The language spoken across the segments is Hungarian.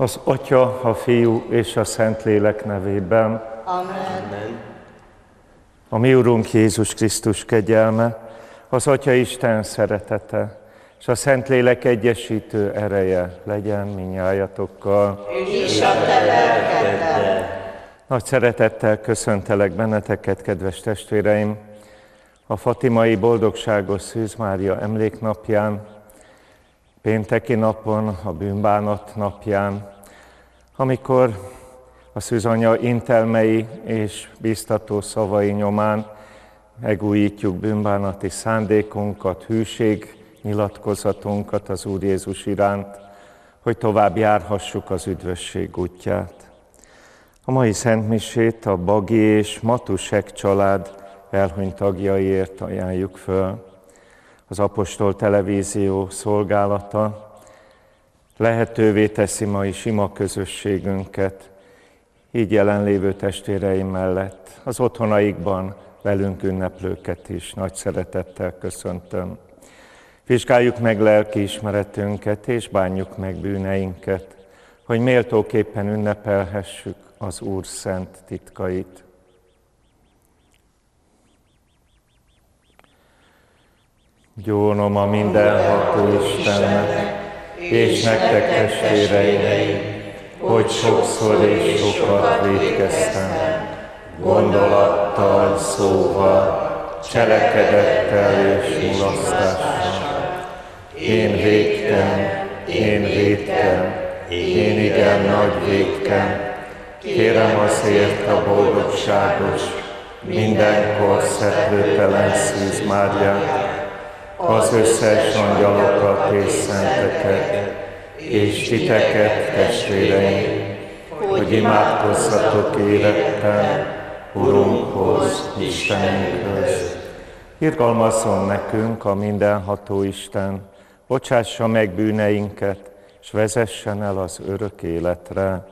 Az Atya, a Fiú és a Szentlélek nevében. Amen. A mi Urunk Jézus Krisztus kegyelme, az Atya Isten szeretete, és a Szentlélek egyesítő ereje legyen minnyájatokkal. És a te lelkeddel. Nagy szeretettel köszöntelek benneteket, kedves testvéreim, a fatimai boldogságos Szűz Mária emléknapján, pénteki napon, a bűnbánat napján, amikor a Szűzanya intelmei és biztató szavai nyomán megújítjuk bűnbánati szándékunkat, hűség nyilatkozatunkat az Úr Jézus iránt, hogy tovább járhassuk az üdvösség útját. A mai szentmisét a Bagi és Matusek család elhunyt tagjaiért ajánljuk föl. Az Apostol Televízió szolgálata lehetővé teszi mai sima közösségünket, így jelenlévő testvéreim mellett az otthonaikban velünk ünneplőket is nagy szeretettel köszöntöm. Vizsgáljuk meg lelkiismeretünket és bánjuk meg bűneinket, hogy méltóképpen ünnepelhessük az Úr szent titkait. Gyónom a mindenható Istennek, és nektek testvéreim, hogy sokszor és sokat vétkeztem, gondolattal, szóval, cselekedettel és mulasztással. Én vétkem, én igen nagy vétkem. Kérem azért a boldogságos, mindenkor szeplőtelen Szűz Máriát, az összes angyalokat és szenteket, és titeket, testvéreim, hogy imádkozzatok éretten Urunkhoz, Istenünkhöz. Irgalmazzon nekünk a mindenható Isten, bocsássa meg bűneinket, és vezessen el az örök életre.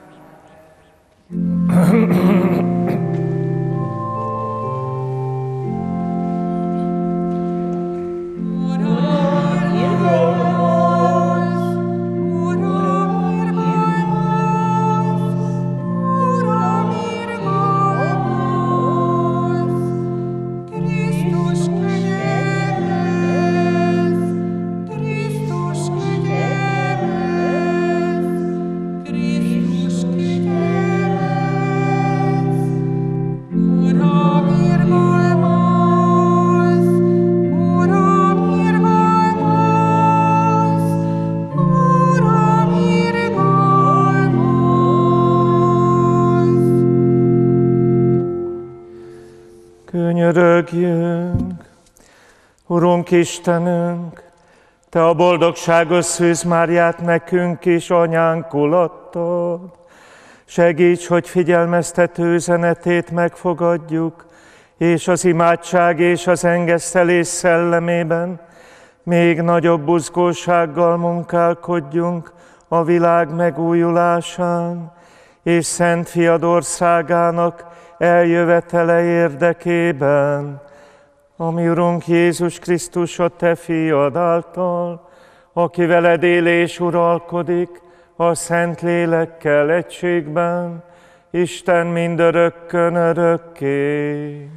Könyörögjünk! Urunk Istenünk, Te a boldogságos Szűz Máriát nekünk is anyánkul adtad. Segíts, hogy figyelmeztető üzenetét megfogadjuk, és az imádság és az engesztelés szellemében még nagyobb buzgósággal munkálkodjunk a világ megújulásán, és Szent Fiad országának eljövetele érdekében, ami Urunk Jézus Krisztus a Te Fiad által, aki veled él és uralkodik a Szent Lélekkel egységben, Isten mindörökkön örökké.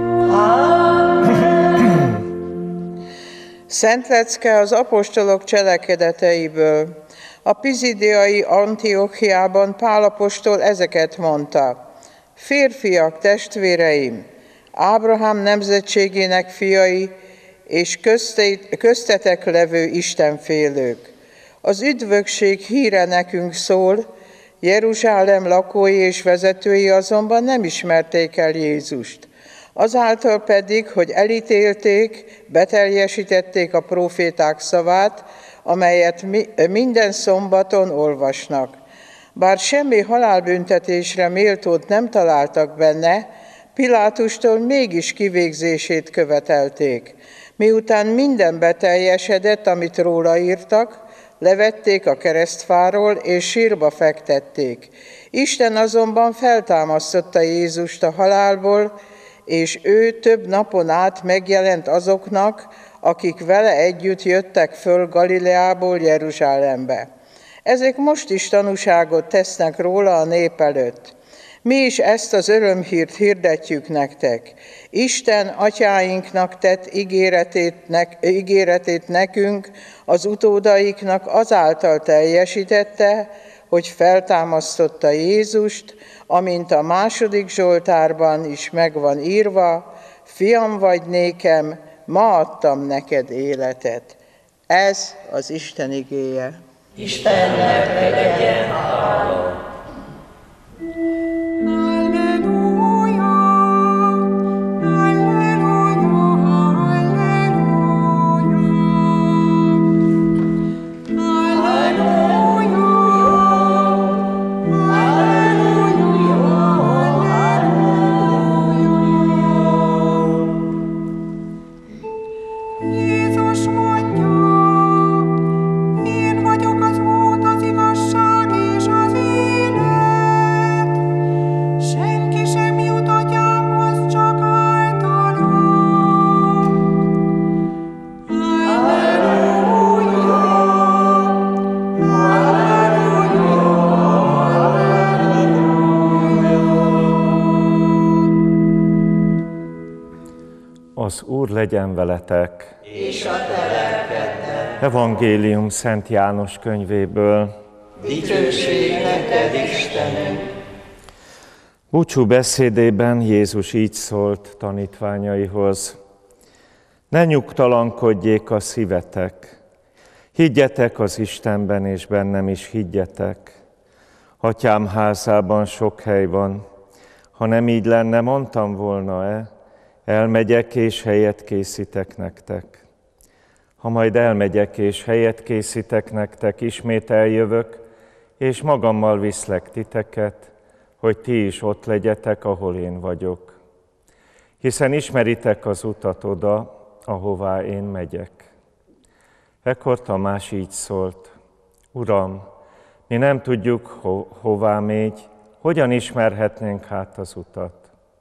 Szent lecke az apostolok cselekedeteiből. A pizidiai Antiochiában Pál apostol ezeket mondta: Férfiak, testvéreim, Ábrahám nemzetségének fiai, és köztetek levő istenfélők. Az üdvösség híre nekünk szól, Jeruzsálem lakói és vezetői azonban nem ismerték el Jézust. Azáltal pedig, hogy elítélték, beteljesítették a próféták szavát, amelyet minden szombaton olvasnak. Bár semmi halálbüntetésre méltót nem találtak benne, Pilátustól mégis kivégzését követelték. Miután minden beteljesedett, amit róla írtak, levették a keresztfáról és sírba fektették. Isten azonban feltámasztotta Jézust a halálból, és ő több napon át megjelent azoknak, akik vele együtt jöttek föl Galileából Jeruzsálembe. Ezek most is tanúságot tesznek róla a nép előtt. Mi is ezt az örömhírt hirdetjük nektek. Isten atyáinknak tett ígéretét nekünk, az utódaiknak azáltal teljesítette, hogy feltámasztotta Jézust, amint a 2. Zsoltárban is megvan írva, fiam vagy nékem, ma adtam neked életet. Ez az Isten igéje. Istennek legyen hála. Az Úr legyen veletek. És a te lelkeddel. Evangélium Szent János könyvéből. Dicsőség neked, Istenünk! Búcsú beszédében Jézus így szólt tanítványaihoz. Ne nyugtalankodjék a szívetek. Higgyetek az Istenben, és bennem is higgyetek. Atyám házában sok hely van. Ha nem így lenne, mondtam volna-e? Elmegyek és helyet készítek nektek. Ha majd elmegyek és helyet készítek nektek, ismét eljövök, és magammal viszlek titeket, hogy ti is ott legyetek, ahol én vagyok. Hiszen ismeritek az utat oda, ahová én megyek. Ekkor Tamás így szólt: Uram, mi nem tudjuk, hová mégy, hogyan ismerhetnénk hát az utat?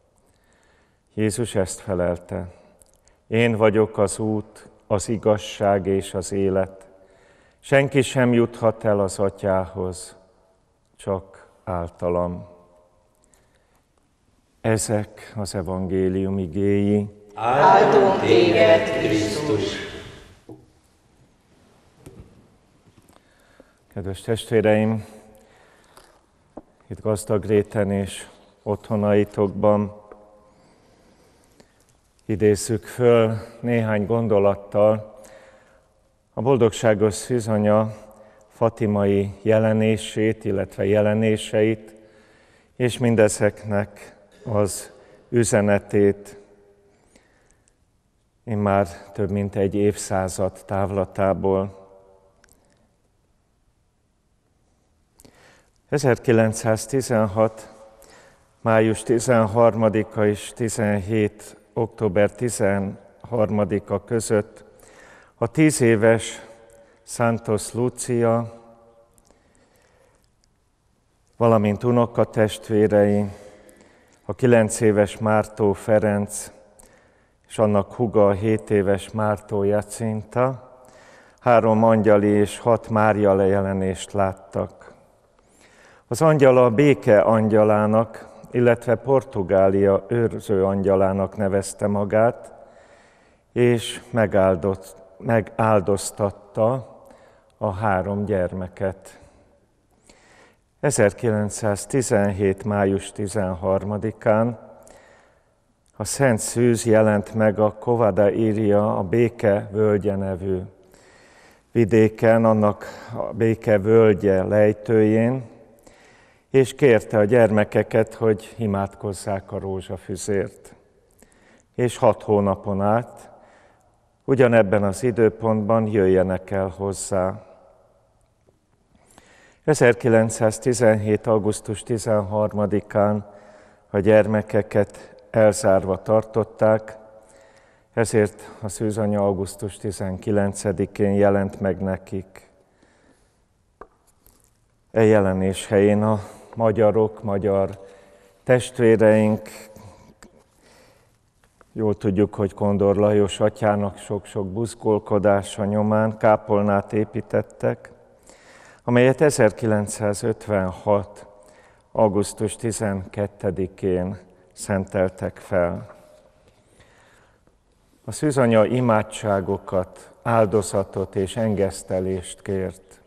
Jézus ezt felelte: Én vagyok az út, az igazság és az élet. Senki sem juthat el az Atyához, csak általam. Ezek az evangélium igéi. Áldunk téged, Krisztus! Kedves testvéreim, itt Gazdagréten és otthonaitokban idézzük föl néhány gondolattal a boldogságos szűzanya fatimai jelenését, illetve jelenéseit, és mindezeknek az üzenetét immár több mint egy évszázad távlatából. 1916. május 13-a és 17. október 13-a között a 10 éves Santos Lucia, valamint unokatestvérei, a 9 éves Mártó Ferenc és annak húga, a 7 éves Mártó Jacinta 3 angyali és 6 Mária lejelenést láttak. Az angyal a béke angyalának, illetve Portugália őrző angyalának nevezte magát, és megáldoztatta a 3 gyermeket. 1917. május 13-án a Szent Szűz jelent meg a Cova da Iria, a Béke völgye nevű vidéken, annak a Béke völgye lejtőjén, és kérte a gyermekeket, hogy imádkozzák a rózsafüzért. És 6 hónapon át, ugyanebben az időpontban jöjjenek el hozzá. 1917. augusztus 13-án a gyermekeket elzárva tartották, ezért a szűzanya augusztus 19-én jelent meg nekik. E jelenés helyén a magyar testvéreink, jól tudjuk, hogy Kondor Lajos atyának sok-sok buzgolkodása nyomán kápolnát építettek, amelyet 1956. augusztus 12-én szenteltek fel. A szűzanya imádságokat, áldozatot és engesztelést kért.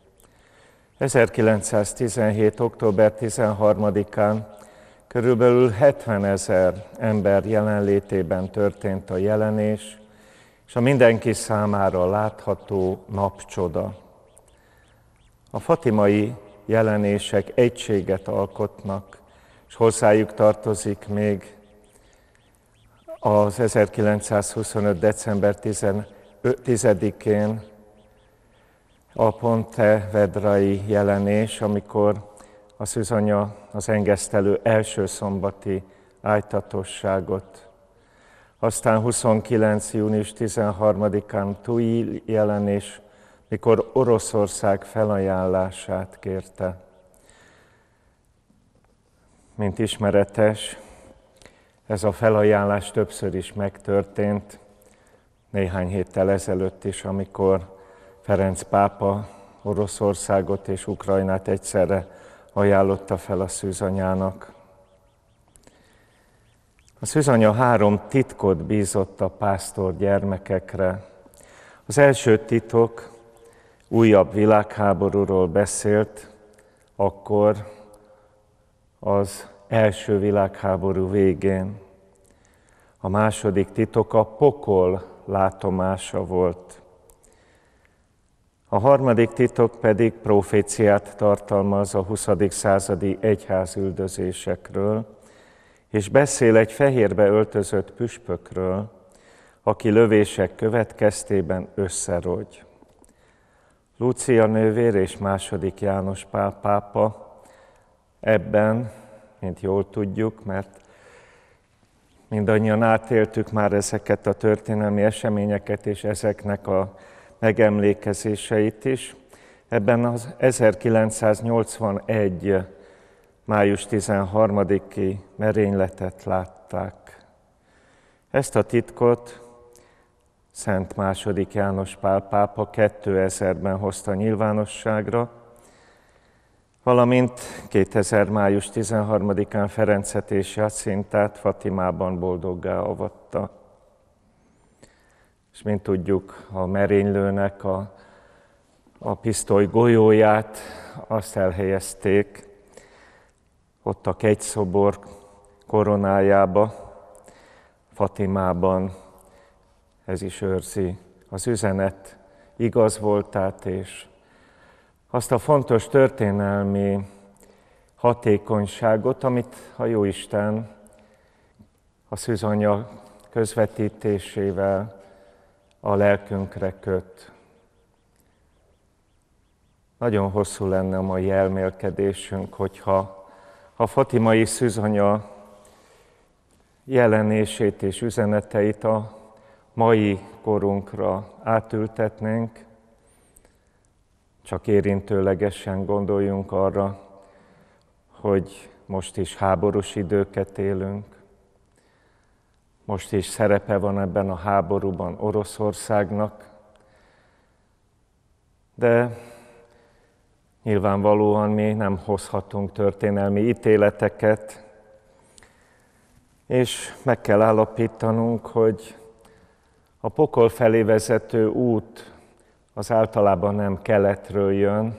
1917. október 13-án körülbelül 70 000 ember jelenlétében történt a jelenés, és a mindenki számára látható napcsoda. A fatimai jelenések egységet alkotnak, és hozzájuk tartozik még az 1925. december 10-én a Pontevedrai jelenés, amikor a szűzanya az engesztelő első szombati ájtatosságot. Aztán 29. június 13-án Tui jelenés, mikor Oroszország felajánlását kérte. Mint ismeretes, ez a felajánlás többször is megtörtént, néhány héttel ezelőtt is, amikor Ferenc pápa Oroszországot és Ukrajnát egyszerre ajánlotta fel a szűzanyának. A szűzanya 3 titkot bízott a pásztor gyermekekre. Az első titok újabb világháborúról beszélt, akkor az első világháború végén. A második titok a pokol látomása volt. A harmadik titok pedig proféciát tartalmaz a 20. századi egyházüldözésekről, és beszél egy fehérbe öltözött püspökről, aki lövések következtében összerogy. Lúcia nővér és II. János Pál pápa ebben, mint jól tudjuk, mert mindannyian átéltük már ezeket a történelmi eseményeket és ezeknek a megemlékezéseit is, ebben az 1981. május 13-i merényletet látták. Ezt a titkot Szent II. János Pál pápa 2000-ben hozta nyilvánosságra, valamint 2000. május 13-án Ferencet és Jacintát Fatimában boldoggá avatta. És mint tudjuk, a merénylőnek a pisztoly golyóját azt elhelyezték ott a kegyszobor koronájába, Fatimában. Ez is őrzi az üzenet igaz voltát, és azt a fontos történelmi hatékonyságot, amit a Jóisten a szűzanya közvetítésével a lelkünkre köt. Nagyon hosszú lenne a mai elmélkedésünk, hogyha a fatimai szűzanya jelenését és üzeneteit a mai korunkra átültetnénk, csak érintőlegesen gondoljunk arra, hogy most is háborús időket élünk, most is szerepe van ebben a háborúban Oroszországnak, de nyilvánvalóan mi nem hozhatunk történelmi ítéleteket, és meg kell állapítanunk, hogy a pokol felé vezető út az általában nem keletről jön,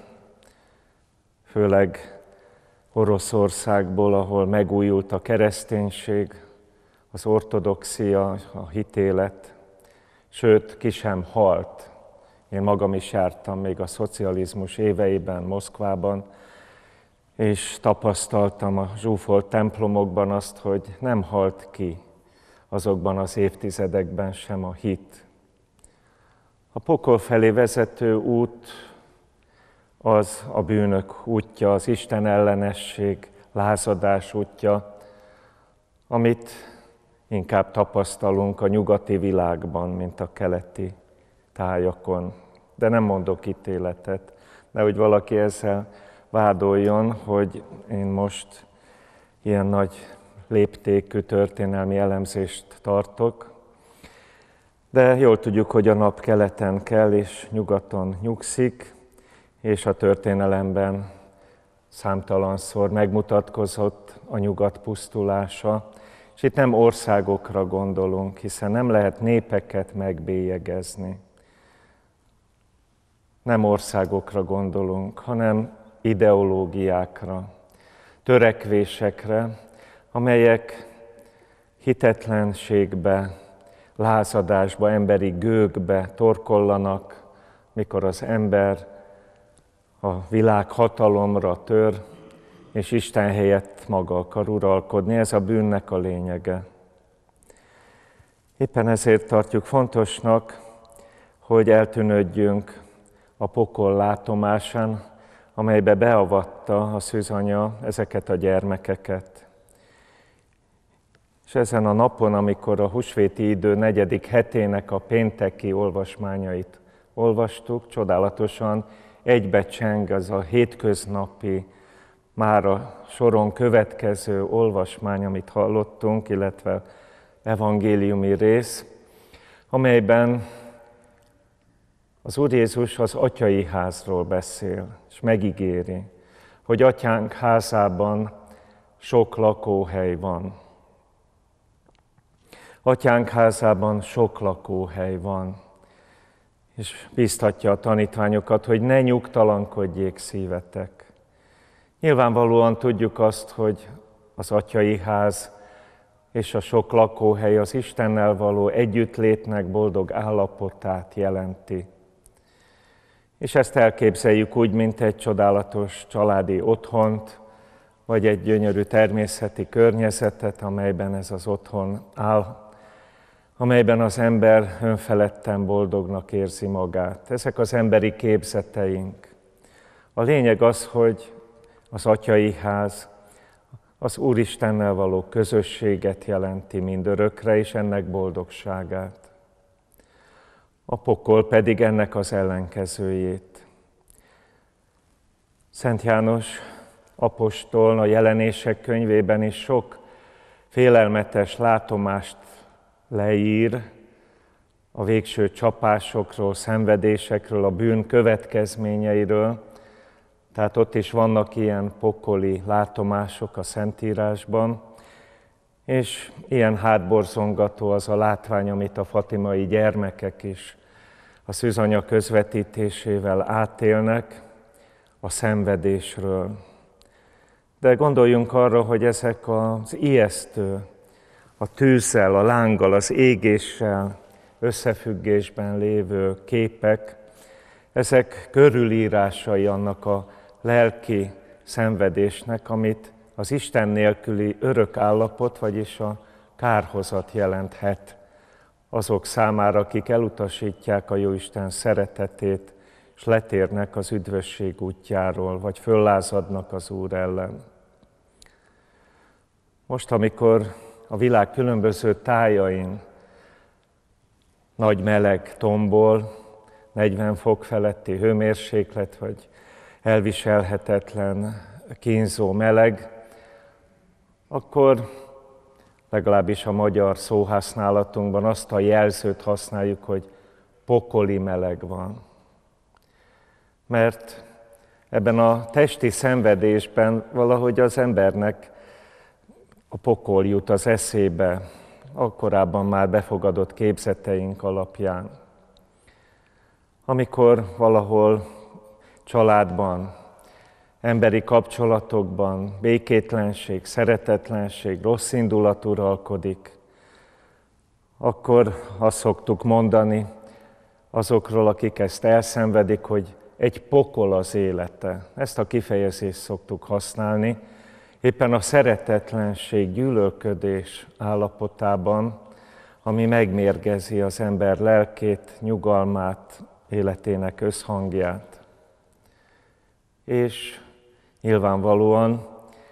főleg Oroszországból, ahol megújult a kereszténység, az ortodoxia, a hitélet, sőt, ki sem halt. Én magam is jártam még a szocializmus éveiben Moszkvában, és tapasztaltam a zsúfolt templomokban azt, hogy nem halt ki azokban az évtizedekben sem a hit. A pokol felé vezető út az a bűnök útja, az Isten ellenesség, lázadás útja, amit inkább tapasztalunk a nyugati világban, mint a keleti tájakon. De nem mondok ítéletet, nehogy valaki ezzel vádoljon, hogy én most ilyen nagy léptékű történelmi elemzést tartok. De jól tudjuk, hogy a nap keleten kell és nyugaton nyugszik, és a történelemben számtalanszor megmutatkozott a nyugat pusztulása, és itt nem országokra gondolunk, hiszen nem lehet népeket megbélyegezni. Nem országokra gondolunk, hanem ideológiákra, törekvésekre, amelyek hitetlenségbe, lázadásba, emberi gőgbe torkollanak, mikor az ember a világ hatalomra tör, és Isten helyett maga akar uralkodni. Ez a bűnnek a lényege. Éppen ezért tartjuk fontosnak, hogy eltűnődjünk a pokol látomásán, amelybe beavatta a szűzanya ezeket a gyermekeket. És ezen a napon, amikor a húsvéti idő 4. hetének a pénteki olvasmányait olvastuk, csodálatosan egybecseng az a hétköznapi, már a soron következő olvasmány, amit hallottunk, illetve evangéliumi rész, amelyben az Úr Jézus az atyai házról beszél, és megígéri, hogy atyánk házában sok lakóhely van. Atyánk házában sok lakóhely van, és bíztatja a tanítványokat, hogy ne nyugtalankodjék szívetek. Nyilvánvalóan tudjuk azt, hogy az atyai ház és a sok lakóhely az Istennel való együttlétnek boldog állapotát jelenti. És ezt elképzeljük úgy, mint egy csodálatos családi otthont, vagy egy gyönyörű természeti környezetet, amelyben ez az otthon áll, amelyben az ember önfeledten boldognak érzi magát. Ezek az emberi képzeteink. A lényeg az, hogy az atyai ház az Úristennel való közösséget jelenti mindörökre, és ennek boldogságát. A pokol pedig ennek az ellenkezőjét. Szent János apostol a Jelenések könyvében is sok félelmetes látomást leír a végső csapásokról, szenvedésekről, a bűn következményeiről. Tehát ott is vannak ilyen pokoli látomások a Szentírásban, és ilyen hátborzongató az a látvány, amit a fatimai gyermekek is a szűzanya közvetítésével átélnek, a szenvedésről. De gondoljunk arra, hogy ezek az ijesztő, a tűzzel, a lánggal, az égéssel összefüggésben lévő képek, ezek körülírásai annak a lelki szenvedésnek, amit az Isten nélküli örök állapot, vagyis a kárhozat jelenthet azok számára, akik elutasítják a Jóisten szeretetét, és letérnek az üdvösség útjáról, vagy föllázadnak az Úr ellen. Most, amikor a világ különböző tájain nagy meleg tombol, 40 fok feletti hőmérséklet, vagy elviselhetetlen, kínzó meleg, akkor legalábbis a magyar szóhasználatunkban azt a jelzőt használjuk, hogy pokoli meleg van. Mert ebben a testi szenvedésben valahogy az embernek a pokol jut az eszébe, a korábban már befogadott képzeteink alapján. Amikor valahol családban, emberi kapcsolatokban békétlenség, szeretetlenség, rosszindulat uralkodik, akkor azt szoktuk mondani azokról, akik ezt elszenvedik, hogy egy pokol az élete. Ezt a kifejezést szoktuk használni, éppen a szeretetlenség, gyűlölködés állapotában, ami megmérgezi az ember lelkét, nyugalmát, életének összhangját. És nyilvánvalóan,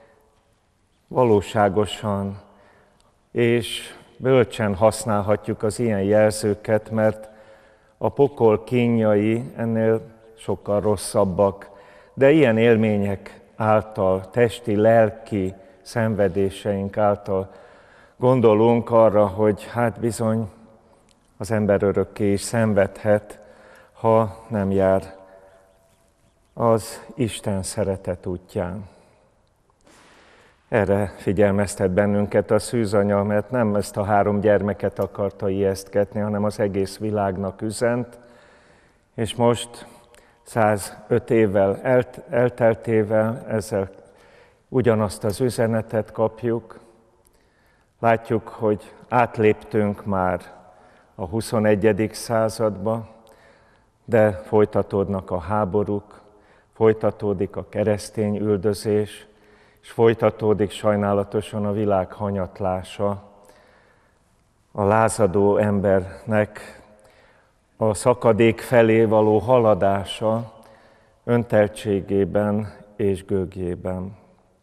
valóságosan és bölcsen használhatjuk az ilyen jelzőket, mert a pokol kínjai ennél sokkal rosszabbak, de ilyen élmények által, testi, lelki szenvedéseink által gondolunk arra, hogy hát bizony az ember örökké is szenvedhet, ha nem jár az Isten szeretet útján. Erre figyelmeztet bennünket a szűzanya, mert nem ezt a 3 gyermeket akarta ijesztgetni, hanem az egész világnak üzent, és most 105 évvel elteltével ezzel ugyanazt az üzenetet kapjuk. Látjuk, hogy átléptünk már a 21. századba, de folytatódnak a háborúk, folytatódik a keresztény üldözés, és folytatódik sajnálatosan a világ hanyatlása, a lázadó embernek a szakadék felé való haladása önteltségében és gőgjében.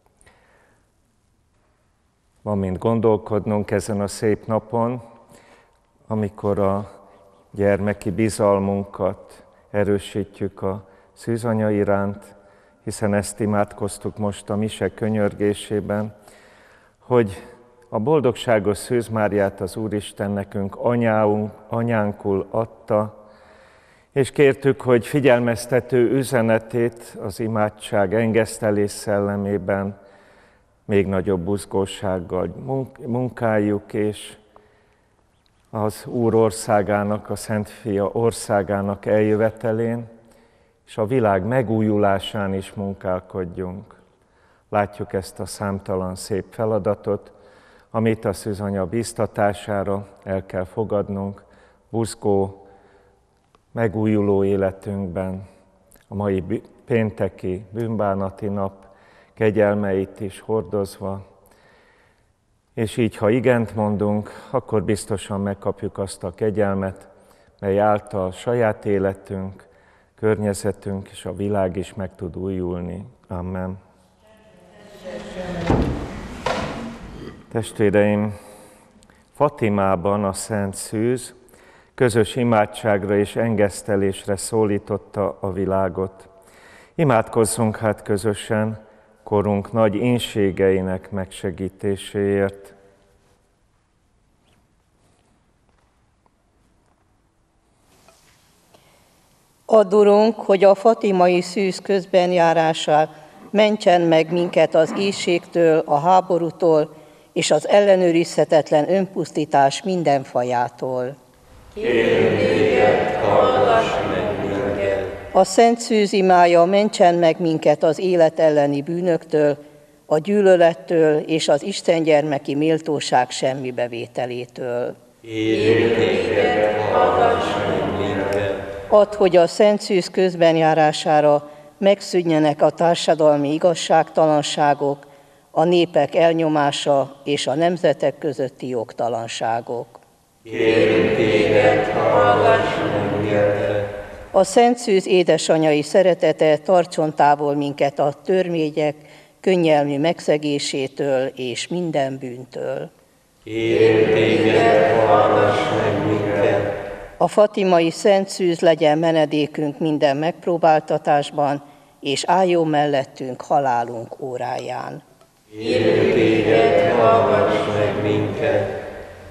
Van mind gondolkodnunk ezen a szép napon, amikor a gyermeki bizalmunkat erősítjük a szűzanya iránt, hiszen ezt imádkoztuk most a mise könyörgésében, hogy a boldogságos Szűz Máriát az Úristen nekünk anyánkul adta, és kértük, hogy figyelmeztető üzenetét az imádság engesztelés szellemében még nagyobb buzgósággal munkáljuk, és az Úr országának, a Szent Fia országának eljövetelén, és a világ megújulásán is munkálkodjunk. Látjuk ezt a számtalan szép feladatot, amit a szűzanya bíztatására el kell fogadnunk, buzgó, megújuló életünkben, a mai pénteki bűnbánati nap kegyelmeit is hordozva, és így, ha igent mondunk, akkor biztosan megkapjuk azt a kegyelmet, mely által saját életünk, környezetünk és a világ is meg tud újulni. Amen. Testvéreim, Fatimában a Szent Szűz közös imádságra és engesztelésre szólította a világot. Imádkozzunk hát közösen korunk nagy ínségeinek megsegítéséért. Add, Urunk, hogy a fatimai szűz közbenjárása mentsen meg minket az éhségtől, a háborútól és az ellenőrizhetetlen önpusztítás minden fajától. Kérünk téged, hallgass meg minket! A Szent Szűz imája mentsen meg minket az élet elleni bűnöktől, a gyűlölettől és az istengyermeki méltóság semmibevételétől. Kérünk téged, hallgass meg minket! Add, hogy a Szent Szűz közbenjárására megszűnjenek a társadalmi igazságtalanságok, a népek elnyomása és a nemzetek közötti jogtalanságok. Kérünk téged, hallgass meg minket! A Szent Szűz édesanyai szeretete tartson távol minket a törvények könnyelmű megszegésétől és minden bűntől. Kérünk téged, hallgass meg minket! A fatimai Szent Szűz legyen menedékünk minden megpróbáltatásban, és álljon mellettünk halálunk óráján. Kérünk téged, hallgass meg minket!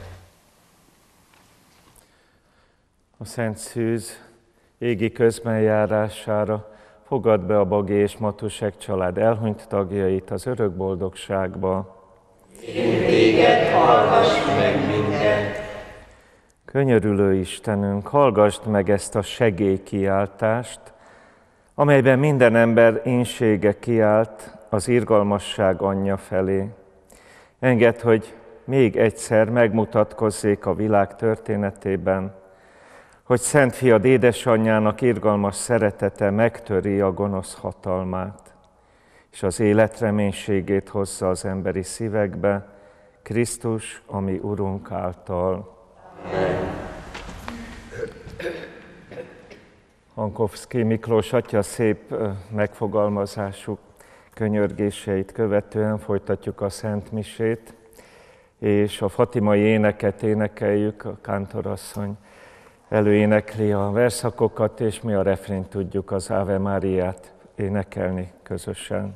A Szent Szűz égi közbenjárására fogadd be a Bagi és Matusek család elhunyt tagjait az örök boldogságba. Kérünk téged, hallgass meg minket! Könyörülő Istenünk, hallgassd meg ezt a segélykiáltást, amelyben minden ember ínsége kiált az irgalmasság anyja felé. Engedd, hogy még egyszer megmutatkozzék a világ történetében, hogy Szent Fiad édesanyjának irgalmas szeretete megtöri a gonosz hatalmát, és az élet reménységét hozza az emberi szívekbe, Krisztus, a mi Urunk által. Hankovszky Miklós atya szép megfogalmazású könyörgéseit követően folytatjuk a Szent Misét, és a fatimai éneket énekeljük, a kántorasszony előénekli a verszakokat, és mi a refrént tudjuk, az Ave Máriát énekelni közösen.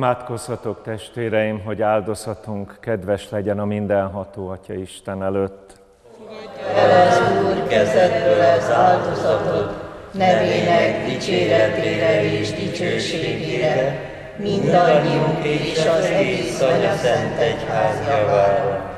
Imádkozzatok, testvéreim, hogy áldozatunk kedves legyen a mindenható Atya Isten előtt. Fogadja el az Úr kezedből az áldozatot, nevének dicséretére és dicsőségére, mindannyiunk és az egész Szent Egyház javára.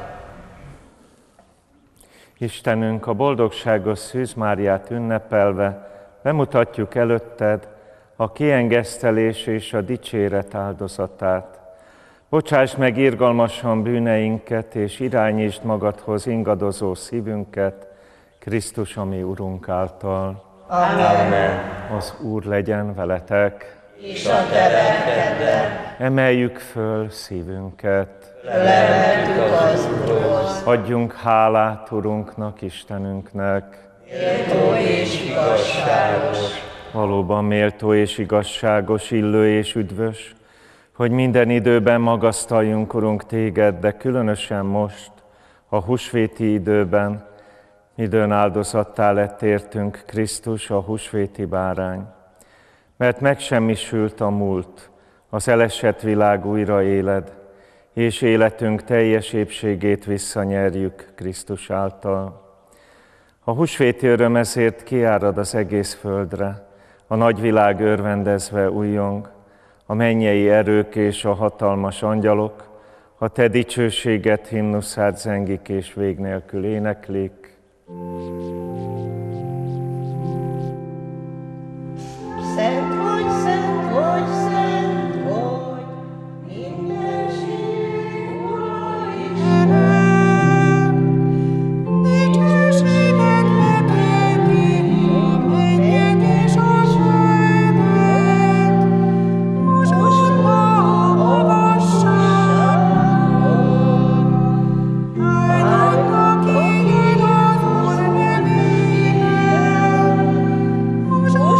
Istenünk, a boldogságos Szűz Máriát ünnepelve bemutatjuk előtted a kiengesztelés és a dicséret áldozatát. Bocsáss meg irgalmasan bűneinket, és irányítsd magadhoz ingadozó szívünket, Krisztus, a mi Urunk által. Amen. Az Úr legyen veletek. És a te lelkeddel. Emeljük föl szívünket. Lelkük az Úrhoz. Adjunk hálát Urunknak, Istenünknek. Méltó és igazságos. Valóban méltó és igazságos, illő és üdvös, hogy minden időben magasztaljunk, Urunk, téged, de különösen most, a húsvéti időben, midőn áldozattá lett értünk Krisztus, a húsvéti bárány. Mert megsemmisült a múlt, az elesett világ újra éled, és életünk teljes épségét visszanyerjük Krisztus által. A húsvéti öröm ezért kiárad az egész földre, a nagyvilág örvendezve újjong, a mennyei erők és a hatalmas angyalok, a te dicsőséget himnuszát zengik és vég nélkül éneklik. Szent vagy, szent vagy, szent vagy, mindenség Ura Isten. Dicsőséget letéti a mennyet és a földet, most a magasságon. Áldott égen az Úr nevével, most a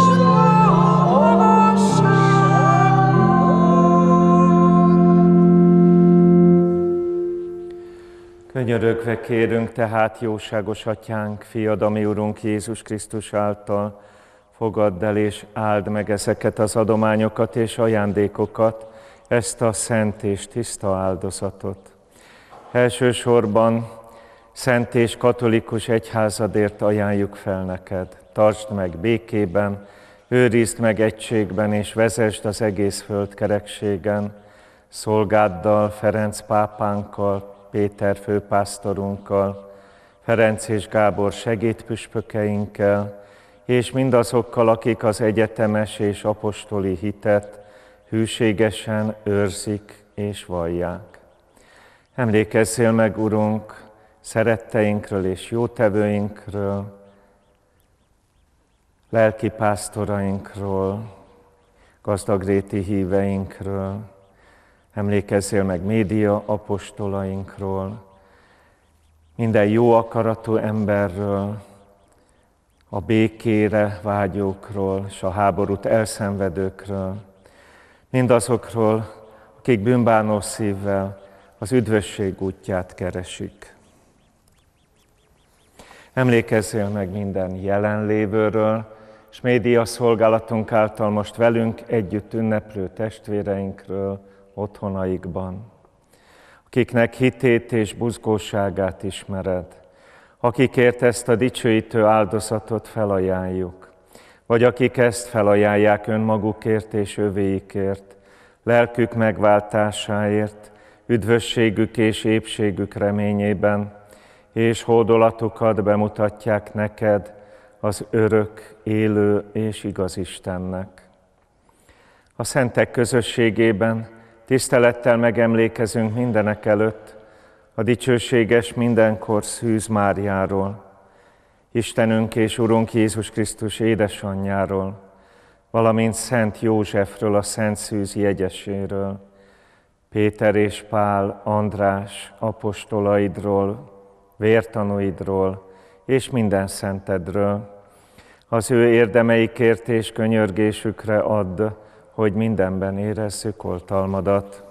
Könyörögve kérünk tehát, jóságos Atyánk, Fiad, a mi Urunk Jézus Krisztus által, fogadd el és áld meg ezeket az adományokat és ajándékokat, ezt a szent és tiszta áldozatot. Elsősorban szent és katolikus egyházadért ajánljuk fel neked. Tartsd meg békében, őrizd meg egységben, és vezesd az egész földkerekségen, szolgáddal, Ferenc pápánkkal, Péter főpásztorunkkal, Ferenc és Gábor segédpüspökeinkkel, és mindazokkal, akik az egyetemes és apostoli hitet hűségesen őrzik és vallják. Emlékezzél meg, Urunk, szeretteinkről és jótevőinkről, lelkipásztorainkról, gazdagréti híveinkről, emlékezzél meg média apostolainkról, minden jó akaratú emberről, a békére vágyókról és a háborút elszenvedőkről, mindazokról, akik bűnbánó szívvel az üdvösség útját keresik. Emlékezzél meg minden jelenlévőről, és média szolgálatunk által most velünk együtt ünneplő testvéreinkről otthonaikban, akiknek hitét és buzgóságát ismered, akikért ezt a dicsőítő áldozatot felajánljuk, vagy akik ezt felajánlják önmagukért és övéikért, lelkük megváltásáért, üdvösségük és épségük reményében, és hódolatukat bemutatják neked, az örök, élő és igaz Istennek. A szentek közösségében tisztelettel megemlékezünk mindenek előtt a dicsőséges mindenkor Szűz Máriáról, Istenünk és Urunk Jézus Krisztus édesanyjáról, valamint Szent Józsefről, a Szent Szűz jegyeséről, Péter és Pál, András apostolaidról, vértanúidról és minden szentedről. Az ő érdemeikért és könyörgésükre add, hogy mindenben érezzük oltalmadat.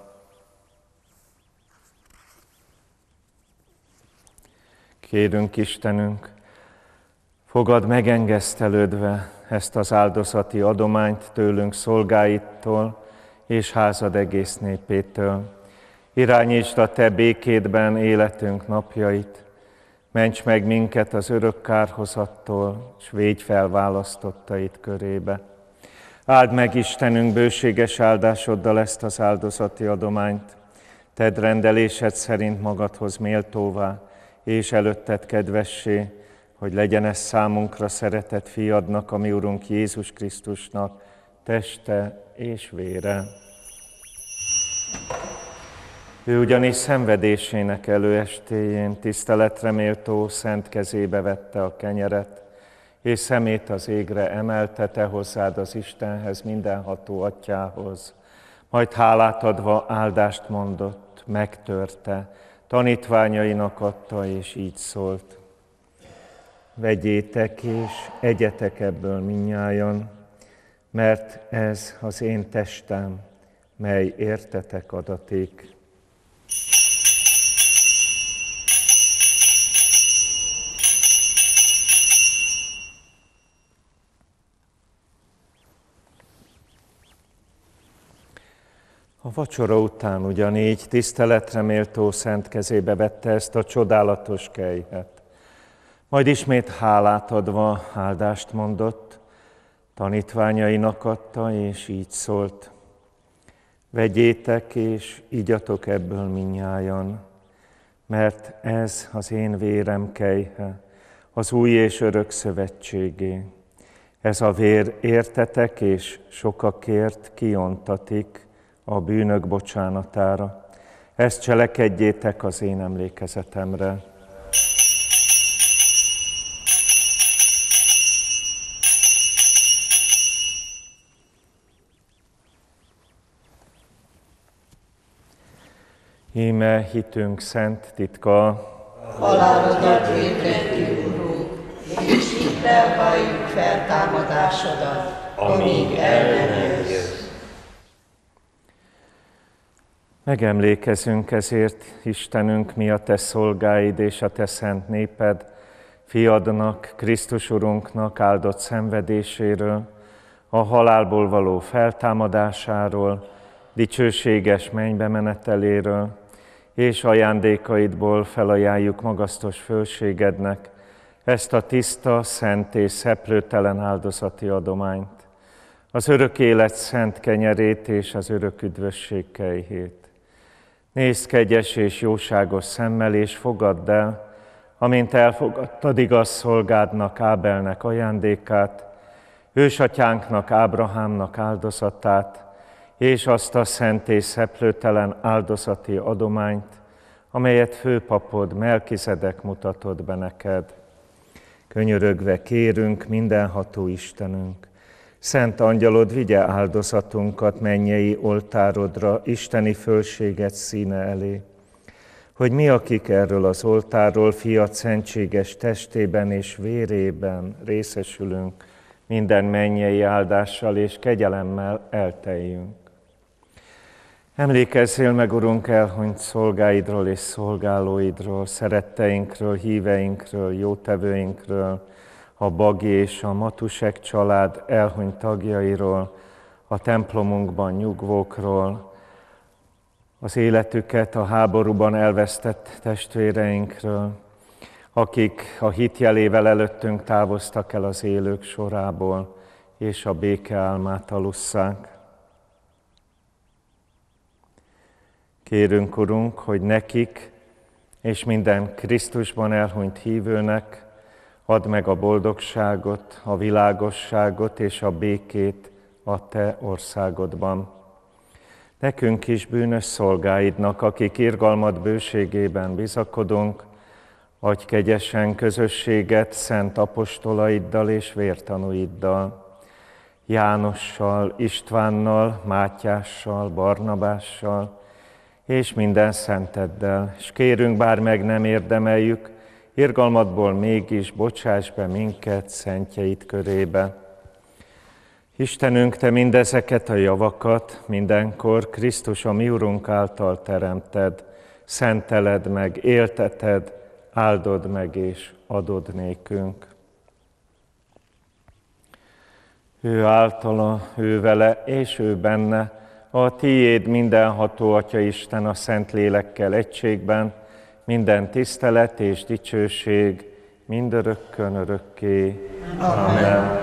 Kérünk, Istenünk, fogadd megengesztelődve ezt az áldozati adományt tőlünk szolgáittól, és házad egész népétől. Irányítsd a Te békédben életünk napjait, ments meg minket az örök kárhozattól, s védj fel választottait körébe. Áld meg, Istenünk, bőséges áldásoddal ezt az áldozati adományt, tedd rendelésed szerint magadhoz méltóvá, és előtted kedvessé, hogy legyen ez számunkra szeretett fiadnak, a mi Urunk Jézus Krisztusnak, teste és vére. Ő ugyanis szenvedésének előestéjén tiszteletre méltó szent kezébe vette a kenyeret, és szemét az égre emelte, te hozzád az Istenhez, mindenható Atyához. Majd hálát adva áldást mondott, megtörte, tanítványainak adta, és így szólt. Vegyétek és egyetek ebből mindnyájan, mert ez az én testem, mely értetek adaték. A vacsora után ugyanígy tiszteletre méltó szent kezébe vette ezt a csodálatos kejhet. Majd ismét hálát adva áldást mondott, tanítványainak adta, és így szólt. Vegyétek és igyatok ebből mindnyájan, mert ez az én vérem kejhe, az új és örök szövetségé. Ez a vér értetek és sokakért kiontatik a bűnök bocsánatára. Ezt cselekedjétek az én emlékezetemre. Íme hitünk szent titka, Halálodat hirdetjük, Urunk, és hittel valljuk feltámadásodat, amíg el nem jössz. Megemlékezünk ezért, Istenünk, mi a Te szolgáid és a Te szent néped, Fiadnak, Krisztus Urunknak áldott szenvedéséről, a halálból való feltámadásáról, dicsőséges mennybe meneteléről, és ajándékaidból felajánljuk magasztos fölségednek ezt a tiszta, szent és szeplőtelen áldozati adományt, az örök élet szent kenyerét és az örök üdvösség kejhét. Nézd kegyes és jóságos szemmel, és fogadd el, amint elfogadtad igaz szolgádnak, Ábelnek ajándékát, ősatyánknak, Ábrahámnak áldozatát, és azt a szent és szeplőtelen áldozati adományt, amelyet főpapod Melkizedek mutatott be neked. Könyörögve kérünk, mindenható Istenünk, szent angyalod vigye áldozatunkat mennyei oltárodra, isteni fölséget színe elé, hogy mi, akik erről az oltárról fiat szentséges testében és vérében részesülünk, minden mennyei áldással és kegyelemmel elteljünk. Emlékezzél meg, Urunk, elhunyt szolgáidról és szolgálóidról, szeretteinkről, híveinkről, jótevőinkről, a Bagi és a Matusek család elhunyt tagjairól, a templomunkban nyugvókról, az életüket a háborúban elvesztett testvéreinkről, akik a hit jelével előttünk távoztak el az élők sorából, és a béke álmát alusszák. Kérünk, Urunk, hogy nekik és minden Krisztusban elhunyt hívőnek add meg a boldogságot, a világosságot és a békét a Te országodban. Nekünk is, bűnös szolgáidnak, akik irgalmad bőségében bizakodunk, adj kegyesen közösséget szent apostolaiddal és vértanúiddal, Jánossal, Istvánnal, Mátyással, Barnabással, és minden szenteddel, és kérünk, bár meg nem érdemeljük, irgalmadból mégis bocsáss be minket szentjeid körébe. Istenünk, Te mindezeket a javakat mindenkor Krisztus a mi Urunk által teremted, szenteled meg, élteted, áldod meg és adod nékünk. Ő általa, ő vele és ő benne, A tiéd mindenható Atya Isten a Szent Lélekkel egységben, minden tisztelet és dicsőség mindörökkön örökké. Amen.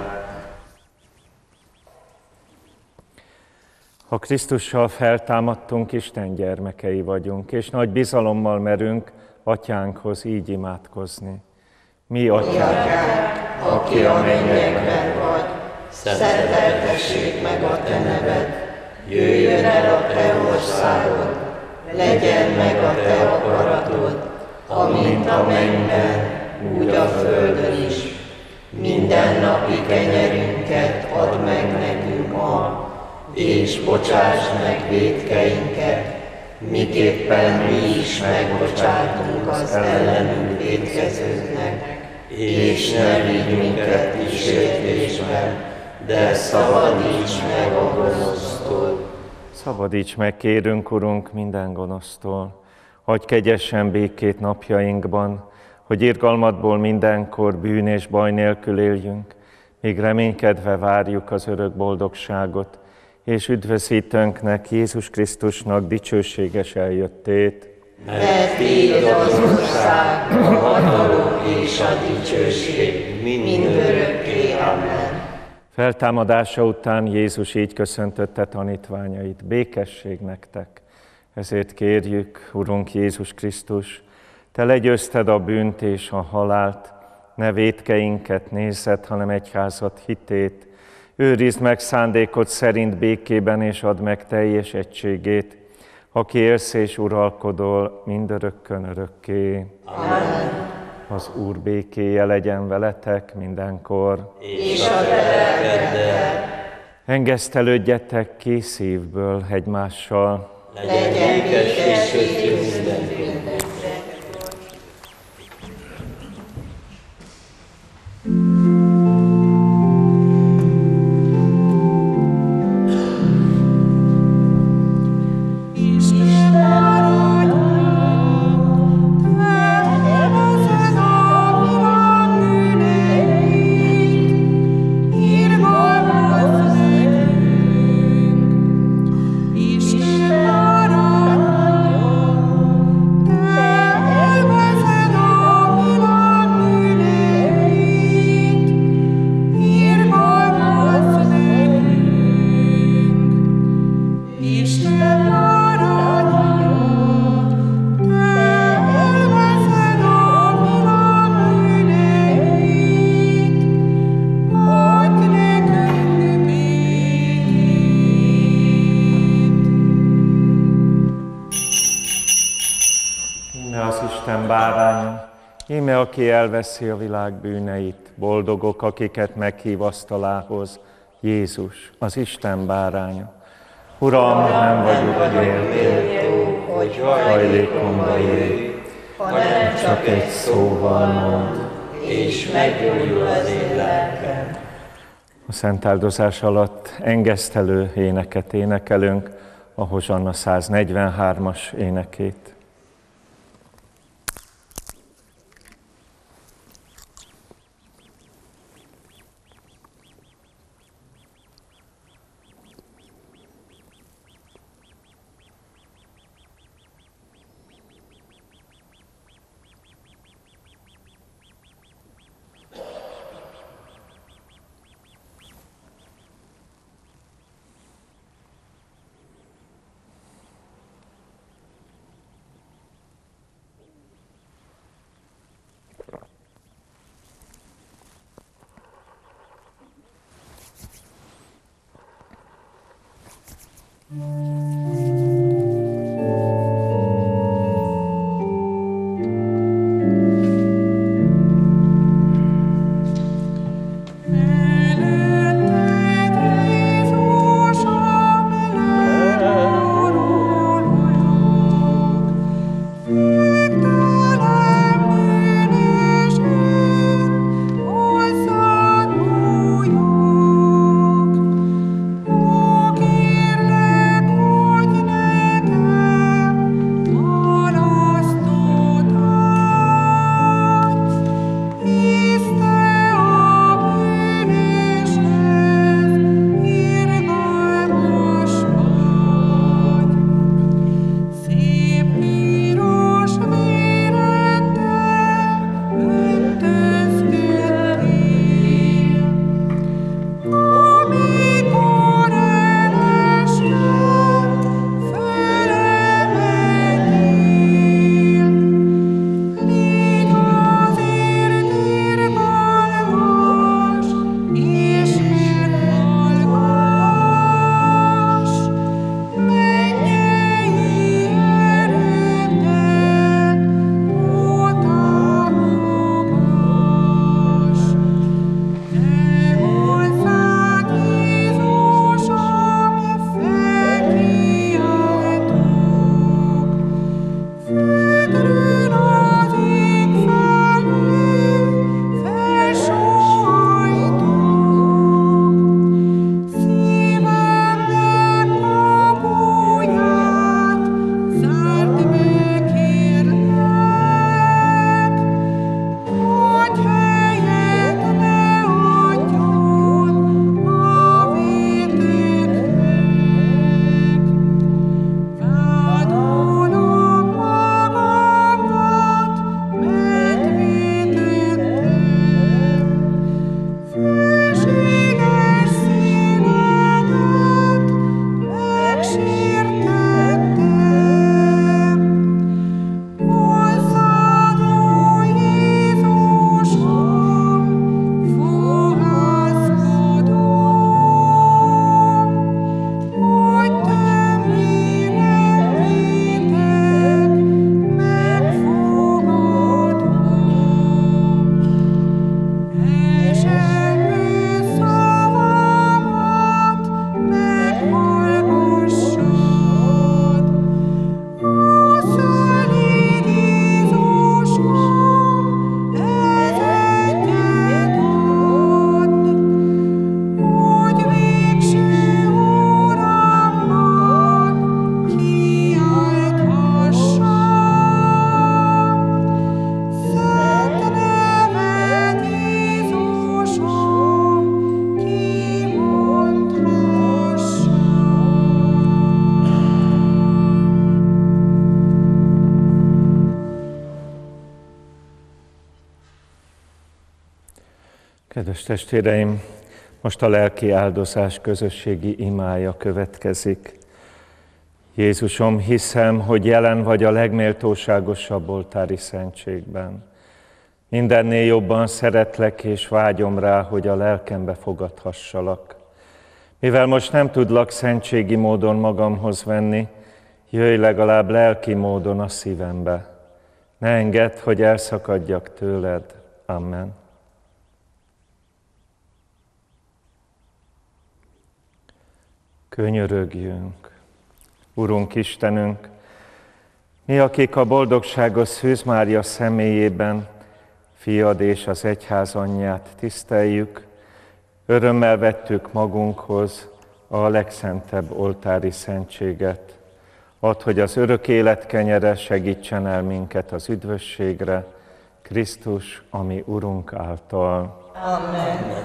Ha Krisztussal feltámadtunk, Isten gyermekei vagyunk, és nagy bizalommal merünk Atyánkhoz így imádkozni. Mi, Atyánk, aki a mennyekben vagy, szenteltessék meg a te neved, jöjjön el a te országod, legyen meg a te akaratod, amint a mennyben, úgy a földön is. Mindennapi kenyerünket add meg nekünk ma, és bocsásd meg vétkeinket, miképpen mi is megbocsátunk az ellenünk vétkezőknek, és ne vigy minket kísértésbe, de szabadíts meg a gonosztól. Szabadíts meg, kérünk, Urunk, minden gonosztól. Adj kegyesen békét napjainkban, hogy irgalmadból mindenkor bűn és baj nélkül éljünk, míg reménykedve várjuk az örök boldogságot, és üdvözítőnknek, Jézus Krisztusnak dicsőséges eljöttét. Mert tiéd az ország, a hatalom és a dicsőség mindörökké. Amen. Feltámadása után Jézus így köszöntötte tanítványait: békesség nektek. Ezért kérjük, Urunk Jézus Krisztus, Te legyőzted a bűnt és a halált, ne vétkeinket nézed, hanem egyházad hitét. Őrizd meg szándékod szerint békében, és add meg teljes egységét, aki élsz és uralkodol mindörökkön örökké. Amen. Az Úr békéje legyen veletek mindenkor. És a te lelkeddel. Engesztelődjetek ki szívből egymással. Legyen békességünk mindenkinek. Íme, aki elveszi a világ bűneit, boldogok, akiket meghív asztalához, Jézus, az Isten báránya. Uram, nem vagyok méltó, hogy hajlékomba jöjj, hanem csak egy szóval mond, és meggyógyul az én lelkem. A szentáldozás alatt engesztelő éneket énekelünk, a Hozsanna 143-as énekét. Kérlek, Kedves testvéreim, most a lelki áldozás közösségi imája következik. Jézusom, hiszem, hogy jelen vagy a legméltóságosabb oltári szentségben. Mindennél jobban szeretlek és vágyom rá, hogy a lelkembe fogadhassalak. Mivel most nem tudlak szentségi módon magamhoz venni, jöjj legalább lelki módon a szívembe. Ne engedd, hogy elszakadjak tőled. Amen. Könyörögjünk. Urunk Istenünk, mi, akik a boldogságos Szűz Mária személyében fiad és az egyház anyját tiszteljük, örömmel vettük magunkhoz a legszentebb oltári szentséget. Add, hogy az örök élet kenyere segítsen el minket az üdvösségre, Krisztus, ami Urunk által. Amen.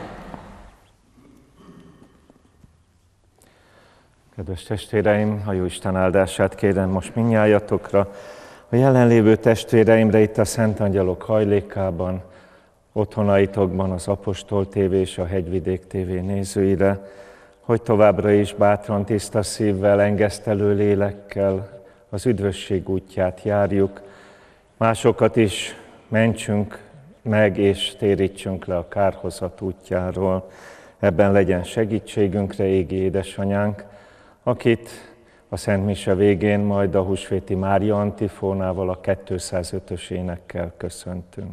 Kedves testvéreim, a Jóisten áldását kérem most mindnyájatokra, a jelenlévő testvéreimre itt a Szent Angyalok hajlékában, otthonaitokban az Apostol TV és a Hegyvidék TV nézőire, hogy továbbra is bátran, tiszta szívvel, engesztelő lélekkel az üdvösség útját járjuk, másokat is mentsünk meg és térítsünk le a kárhozat útjáról. Ebben legyen segítségünkre égi édesanyánk, akit a Szent Mise végén majd a húsvéti Mária antifónával, a 205-ös énekkel köszöntünk.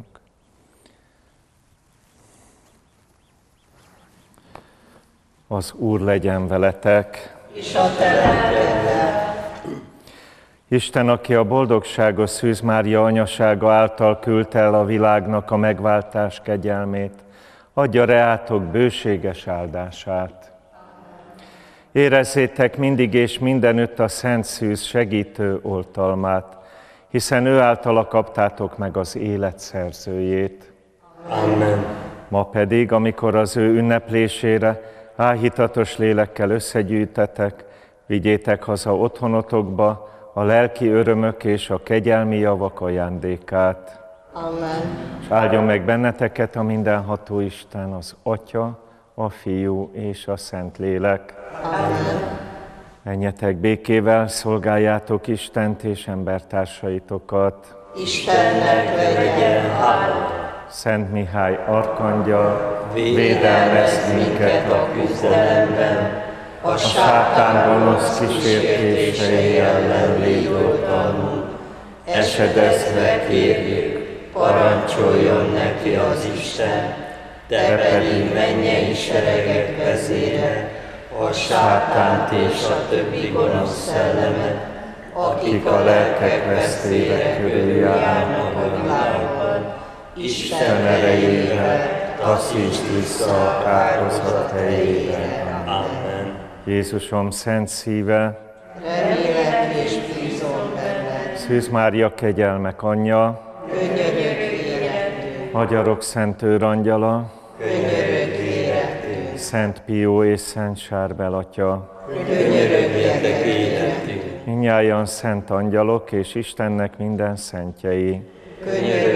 Az Úr legyen veletek, És a te lelkeddel. Isten, aki a boldogságos Szűz Mária anyasága által küldte el a világnak a megváltás kegyelmét, adja reátok bőséges áldását. Érezzétek mindig és mindenütt a Szent Szűz segítő oltalmát, hiszen ő általa kaptátok meg az élet szerzőjét. Amen. Ma pedig, amikor az ő ünneplésére áhítatos lélekkel összegyűjtetek, vigyétek haza otthonotokba a lelki örömök és a kegyelmi javak ajándékát. Amen. És áldjon meg benneteket a mindenható Isten, az Atya, a Fiú és a Szentlélek. Amen. Menjetek békével, szolgáljátok Istent és embertársaitokat. Istennek legyen hála. Szent Mihály arkangyal, Védelmezz minket a küzdelemben, a sátán gonosz kísértései ellen légy oltalmunk. esedezve kérjük, parancsoljon neki az Isten, te pedig mennyei seregek vezére, a sátánt és a többi gonosz szellemet, akik a lelkek vesztére körüljárnak a világban, Isten erejével taszítsd vissza a kárhozat helyére. Amen. Jézusom szent szíve, Remélek és bízom benned. Szűz Mária kegyelmek anyja, Könyörögj érettünk. Magyarok Szent Őrangyala, Könyörögj érettünk. Szent Pió és Szent Sárbel atya, Könyörögjetek életünk. mindnyájan szent angyalok és Istennek minden szentjei, Könyörögj